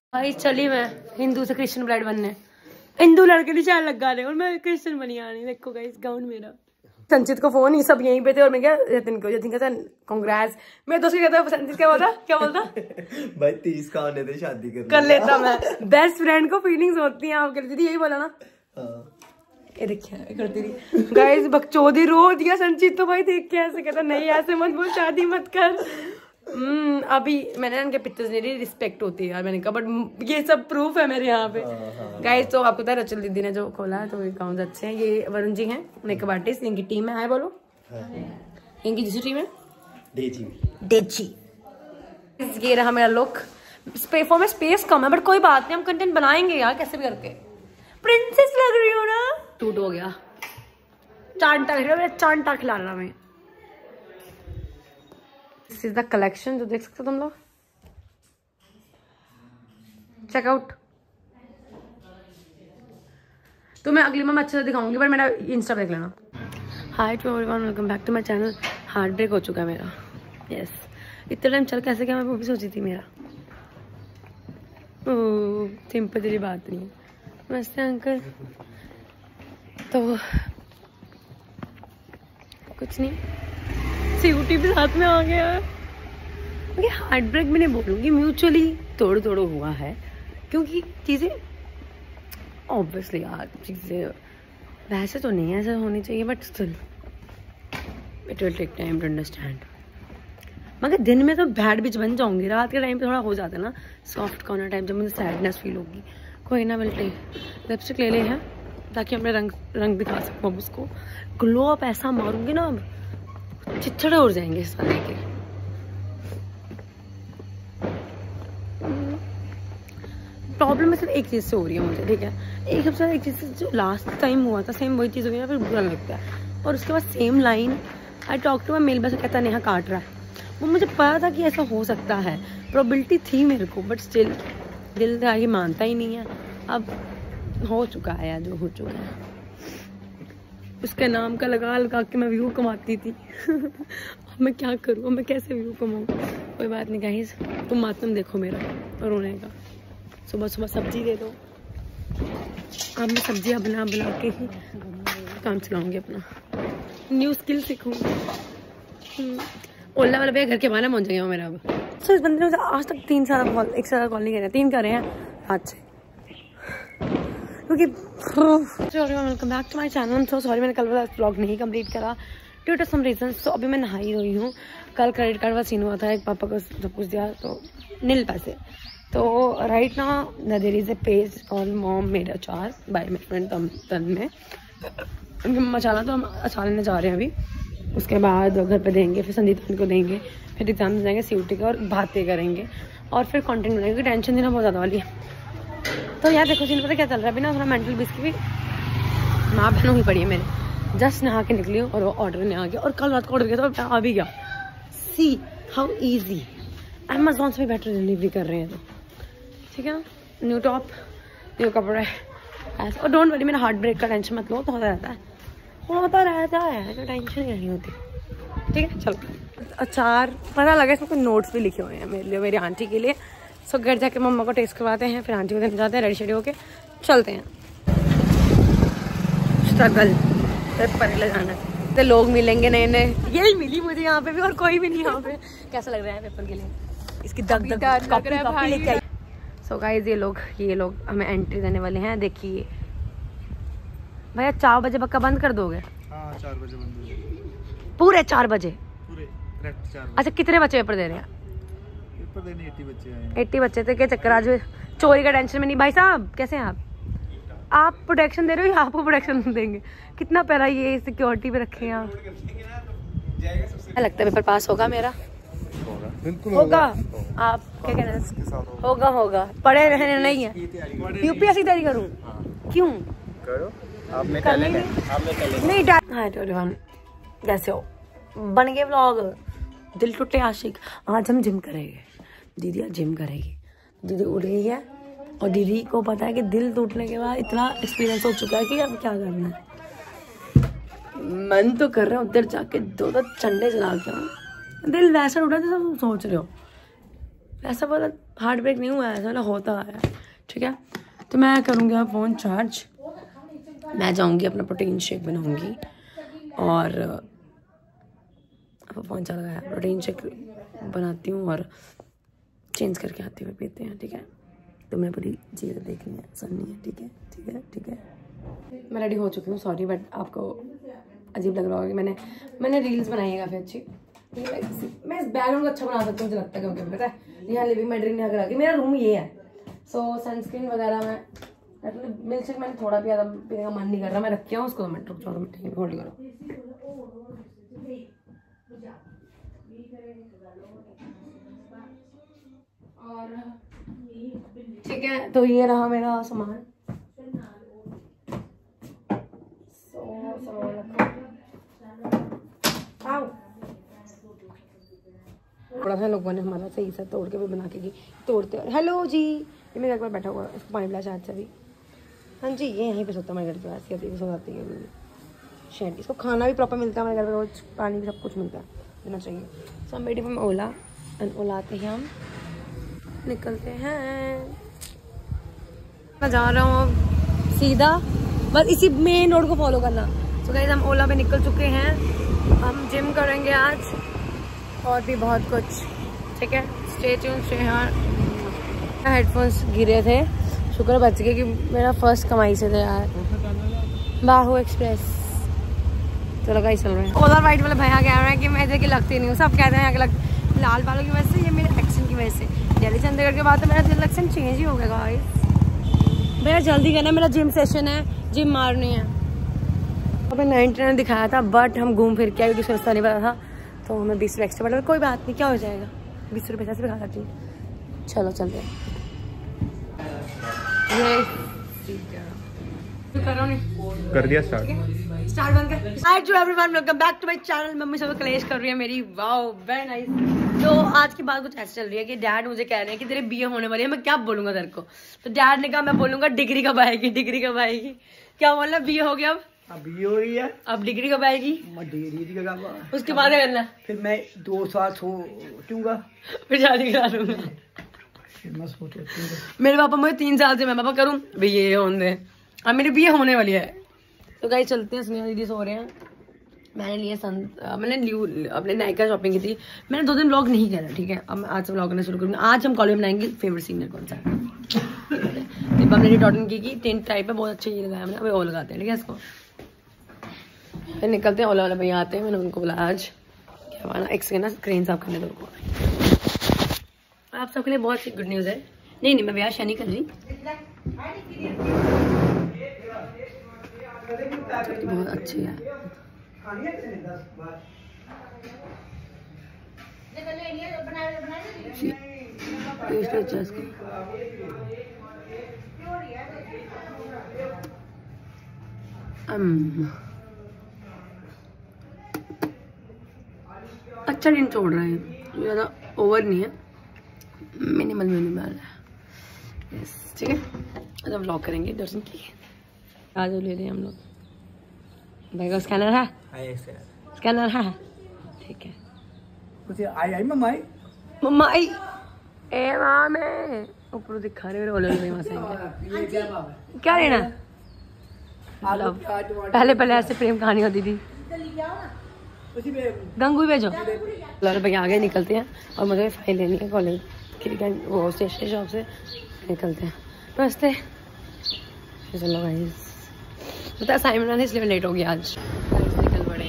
भाई चली मैं हिंदू से क्रिश्चियन ब्राइड बनने। हिंदू लड़के निशान लगा रहे और मैं क्रिश्चियन बनी आ रही। देखो गाइस गाउन मेरा। संचित को फोन, ये सब यहीं पे थे और मैं क्या जतिन कहता कांग्रेस। मैं दोस्त कहता संचित क्या बोलता भाई 30 का होने थे शादी कर लेता मैं। बेस्ट फ्रेंड को फीलिंग्स होती हैं आपके लिए, यही बोला ना। ये देखिए करती रही गाइस, बकचोदी रो दिया संचित तो भाई देख के ऐसे कहता नहीं ऐसे मत बोल, शादी मत कर। अभी मैंने उनके पिक्चर्स नहीं ली, रिस्पेक्ट होती है यार। मैंने कहा बट ये सब प्रूफ है मेरे यहाँ पे गाइस। तो आपको पता है रचल दीदी ने जो खोला है तो ये अकाउंट अच्छे हैं। ये वरुण जी हैं मेकअप आर्टिस्ट, इनकी टीम है। हाय बोलो। इनकी दूसरी टीम है डेची। ये रहा मेरा लुक। प्लेटफॉर्म में स्पेस कम है बट कोई बात नहीं, हम कंटेंट बनाएंगे यार कैसे भी करके। प्रिंसेस लग रही हो ना। टूट हो गया, चांटा खिला रहा मैं। दिस इज द कलेक्शन जो देख सकते हो तुम लोग, चेकआउट। तो मैं अगली में अच्छे से दिखाऊंगी पर मेरा इंस्टा देख लेना। Hi to everyone, welcome back to my channel. Heartbreak हो चुका है मेरा। यस इतना टाइम चल कैसे क्या मैं वो भी सोची थी मेरा। सिंपल तेरी बात नहीं है। नमस्ते अंकल। तो कुछ नहीं, सीयूटी भी साथ में आ गया। हार्ट ब्रेक भी नहीं बोलूंगी, म्यूचुअली तोड़ हुआ है क्योंकि चीजें ऑब्वियसली यार चीजें वैसे तो नहीं ऐसा होनी चाहिए but still it will take time to understand. मगर दिन में तो बैड बिच बन जाऊंगी, रात के टाइम पे थोड़ा हो जाता है ना सॉफ्ट कॉर्नर टाइम, जब मुझे सैडनेस फील होगी। कोई ना मिलते लिपस्टिक ले ले हैं ताकि अपने रंग दिखा सकूँ। अब उसको ग्लो अप ऐसा मारूंगी ना, अब चिच्छड़े उड़ जाएंगे इस वाले के। प्रॉब्लम सिर्फ एक चीज से हो रही है मुझे, ठीक है। एक सबसे एक चीज से जो लास्ट टाइम हुआ था सेम वही चीज हो गई ना, फिर बुरा लगता है। और उसके बाद same line I talk to my male बस कहता नेहा काट रहा है। वो मुझे पता था कि ऐसा हो सकता है, प्रोबेबिलिटी थी मेरे को, बट स्टिल दिल आगे मानता ही नहीं है। अब हो चुका है यार जो हो चुका है। उसके नाम का लगा के मैं व्यू कमाती थी। अब मैं क्या करूँ, मैं कैसे व्यू कमाऊँ। कोई बात नहीं गाइस, तुम मातम देखो मेरा रोने का। सुबह सुबह सब्जी दे दो। अब मैं सब्जियाँ बना के ही काम चलाऊंगी अपना, न्यू स्किल सीखूंगी। ओला वाला भैया घर के बाहर पहुंच गया मेरा। अब सो इस बंदे ने आज तक 3 साल एक साल कॉल नहीं कर रहे, 3 कर रहे हैं आज से क्योंकि। Welcome back to my channel. I am so sorry मैंने कल वाला व्लॉग नहीं कंप्लीट करा ड्यू टू सम रीजंस। तो अभी मैं नहाई हुई हूँ। कल क्रेडिट कार्ड वाला सीन हुआ था, एक पापा को सब कुछ दिया तो नील पैसे। तो right now there is a page called mom made achar by my friend तन में। उनके मसाला तो हम अचार लेने जा रहे हैं अभी। उसके बाद घर पे देंगे, फिर संदीप को देंगे, फिर एग्जाम में जाएंगे सीयूटी के और बातें करेंगे और फिर कंटेंट बनाएंगे। टेंशन देना बहुत ज़्यादा वाली है। तो यार देखो जिन पता क्या चल रहा है अभी ना, थोड़ा मेंटल पीस की भी माँ बहनों ही पड़ी है मेरे। जस्ट नहा के निकली हूँ और वो ऑर्डर नहीं आ गया, और कल रात को ऑर्डर किया तो आ भी गया। सी हाउ ईजी अमेजोन से भी बेटर डिलीवरी कर रहे हैं। तो ठीक है ना, न्यू टॉप न्यू कपड़े ऐसा। और डोंट वरी, मेरा हार्ट ब्रेक का टेंशन मत लो, तो होता रहता है तो टेंशन नहीं होती। ठीक है चलो। अचार पता लगा इसमें कुछ नोट्स भी लिखे हुए हैं मेरे लिए, मेरी आंटी के लिए। सो घर जाके मम्मा को टेस्ट करवाते हैं, फिर आंटी को देने जाते हैं, रेडी शेडी होके चलते हैं। स्ट्रगल पर ले जाना तो लोग मिलेंगे नए नए, यही मिली मुझे यहाँ पे भी और कोई भी नहीं यहाँ पे। कैसा लग रहा है पेपर के लिए, इसकी दग कॉपी लेके आई। सो गाइस ये लोग हमें एंट्री देने वाले हैं। देखिए भैया 4 बजे पक्का बंद कर दोगे? हाँ 4 बजे बंद हो जाएगा। पूरे 4 बजे? पूरे करेक्ट 4 बजे। अच्छा कितने बच्चे पेपर दे रहे हैं? पेपर देने 80 बच्चे आए हैं। 80 बच्चे थे क्या चक्कर, आज चोरी का टेंशन में नहीं। भाई साहब कैसे हैं आप प्रोटेक्शन दे रहे हो या आपको प्रोटेक्शन देंगे? कितना पैरा ये सिक्योरिटी पे रखे हैं आप। क्या लगता है पेपर पास होगा मेरा? बिल्कुल होगा। आप क्या कह रहे हैं? होगा पढ़े रहने नहीं है। यूपीएससी तैयारी करूँ? क्यों करो, आपने कर लेना, नहीं। हाय टू एवरीवन, कैसे हो? बन गए व्लॉग दिल टूटे आशिक। आज हम जिम करेंगे, दीदी आज जिम करेगी। दीदी उड़ रही है और दीदी को पता है कि दिल टूटने के बाद इतना एक्सपीरियंस हो चुका है कि अब क्या करना है। मन तो कर रहा है उधर जाके 2 चंडे चला के दिल वैसा उठा जैसा सोच रहे हो। ऐसा वाला हार्ट ब्रेक नहीं हुआ है, ऐसा वाला होता है, ठीक है। तो मैं करूँगी अब फ़ोन चार्ज, मैं जाऊँगी अपना प्रोटीन शेक बनाऊँगी और अब फ़ोन चल गया है, प्रोटीन शेक बनाती हूँ और चेंज करके आती हूँ, पीते हैं, ठीक है। तो मैं पूरी चीज़ें देखनी है, सुननी है, ठीक है, ठीक है, ठीक है। मैं रेडी हो चुकी हूँ, सॉरी बट आपको अजीब लग रहा होगा कि मैंने रील्स बनाई है काफ़ी अच्छी। मैं इस बैकग्राउंड को अच्छा बना सकती हूँ, मुझे लगता है, क्योंकि पता है यहाँ लिविंग में ड्रिंक यहाँ करा के मेरा रूम ये है। सो सनस्क्रीन वगैरह में मिल्क शेक मैंने थोड़ा पिया था, पीने का मन नहीं कर रहा, मैं रखी हूँ उसको 2 मिनट, रुक जाओ 2 मिनट, होल्ड करो। और ठीक है, तो ये रहा मेरा सामान। थोड़ा सा लोगों ने हमारा सही से तोड़ के भी बना के की तोड़ते। हेलो जी, ये मेरे घर पर बैठा हुआ है, इसको पानी पिला शायद से भी। हाँ जी, ये यहीं पे सोता है हमारे घर पे, ऐसी होती है, सो जाती है शायद। इसको खाना भी प्रॉपर मिलता है हमारे घर पे, रोज पानी भी सब कुछ मिलता है, देना चाहिए। सो हम waiting for Ola, and Ola आते ही हम निकलते हैं। मैं जा रहा हूँ सीधा, बस इसी मेन रोड को फॉलो करना। तो गाइस हम ओला पे निकल चुके हैं, हम जिम करेंगे आज और भी बहुत कुछ, ठीक है। Stay tune, stay here. Headphones गिरे थे, शुक्र बच गए कि मेरा फर्स्ट कमाई से थे यार। बाहू एक्सप्रेस, चलो गाइस चल रहे हैं। ओला वाइट वाले भैया कह रहे हैं कि मैं इधर की लगती नहीं हूँ, सब कहते हैं यहाँ के लाल बालों की वजह से, ये मेरे एक्शन की वजह से। दिल्ली चंडीगढ़ के बाद तो मेरा दिल एक्शन चेंज ही हो गया गाइस। भैया जल्दी करना, मेरा जिम सेशन है, जिम मारनी है। हमें 99 दिखाया था, बट हम घूम फिर के आए क्योंकि सस्ता नहीं पता था, तो हमें 20 रुपये एक्स्ट्रा पड़ा। कोई बात नहीं, क्या हो जाएगा, 20 रुपये से भी खा सकती हूँ। चलो चलते हैं। कर दिया स्टार्ट बंद कर। Hi to everyone, welcome back to my channel. Mummy सब क्लेश कर रही है मेरी, वाओ वेरी नाइस। तो आज की बात कुछ ऐसे चल रही है कि डैड मुझे कह रहे हैं कि तेरे बीए होने वाली है, मैं क्या बोलूंगा तेरे को। तो डैड ने कहा मैं बोलूंगा डिग्री कब आएगी, डिग्री कब आएगी। क्या बोलना, बीए हो गया, अब बीए हो रही है, अब डिग्री कब आएगी, उसके बाद करना, फिर मैं 2 साल सोचूंगा, फिर शादी करा लूंगा। मेरे पापा मुझे 3 साल से मैं पापा करूँ बीए होने, अब मेरी बीए होने वाली है। तो गाइस चलते हैं, सुनिया दीदी सो रहे हैं। मैंने अपने नायका शॉपिंग की थी। मैंने 2 दिन व्लॉग नहीं किया था, ठीक है। अब मैं आज से व्लॉग करना शुरू करूँगी। आज हम कॉलेज में बनाएंगे फेवरेट सीनियर कौन सा है। हमने रिटॉर्टन की टेंट टाइप है, बहुत अच्छे ये लगाया हमने, अभी और लगाते हैं, ठीक है इसको। फिर निकलते हैं, ओला वाला भैया आते हैं, मैंने उनको बोला आज क्या वाला एक सेकंड ना स्क्रीन साफ करने दो उनको। आप सबके लिए बहुत सी गुड न्यूज़ है। नहीं मैं ब्याह नहीं कर रही, बहुत अच्छी है। अच्छा दिन छोड़ रहे हैं, ज़्यादा ओवर नहीं है, मिनिमल है, ठीक है। अच्छा व्लॉग करेंगे दर्शन की। आज ले रहे हैं हम लोग, भाई का स्कैनर है, स्कैनर है, ठीक है। आई मम्माई ए मामे ऊपर दिखा रहे हैं, वहाँ से क्या लेना। पहले ऐसे प्रेम कहानी होती थी। गंगू भेजो। भैया आगे निकलते हैं और मुझे फाइल लेनी है कॉलेज की, वो स्टेशनरी शॉप से निकलते हैं। नमस्ते। चलो गाइस, पता है असाइनमेंट आने इसलिए लेट हो गया आज। निकल पड़े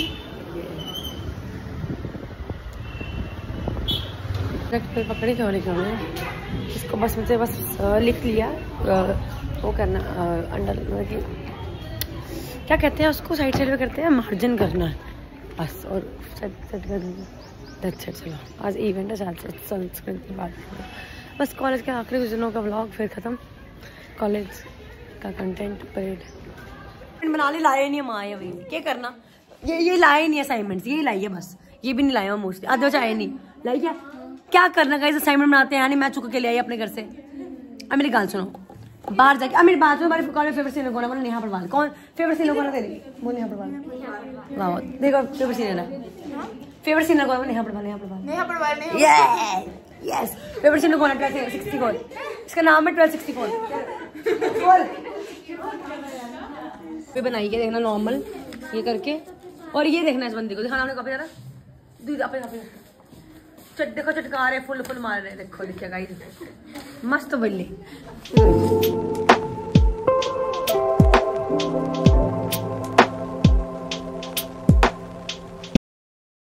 पकड़े क्यों इसको, बस मुझे बस लिख लिया, वो करना अंडर क्या कहते हैं उसको, साइड पे करते हैं, मार्जिन करना है बस, और सेट कर दूँगा। चलो आज इवेंट है, संस्कृत की बात बस। कॉलेज के आखिरी कुछ दिनों का व्लॉग, फिर ख़त्म कॉलेज का कंटेंट। परेड बना ली, लाए नहीं हम आए अभी, क्या करना। ये लाए नहीं असाइनमेंट्स, ये लाइए बस, ये भी नहीं लाया मोस्टली, आधे बच्चे आए नहीं लाई। क्या करना गाइस, असाइनमेंट बनाते हैं, मैं चुक के ले आई अपने घर से। अब मेरी गाल सुनो, बाहर जाके अब मेरी बात सुनो, हमारे कॉलेज फेवरेट सीनियर कौन है, नेहा परवाल। कौन फेवरेट सीनियर कौन है तेरी, बोल नेहा परवाल। वाह देखो फेवरेट सीनियर है, फेवरेट सीनियर कौन है, नेहा परवाल। यस पेपर से कौन है 1264 इसका नाम है 1264 पे बनाई के देखना नॉर्मल ये करके और ये देखना इस बंदी को दिखाना हमने काफी ज्यादा दूध देखो चटका रहे फुल मार रहे देखो देखिए गाइस मस्त बल्ले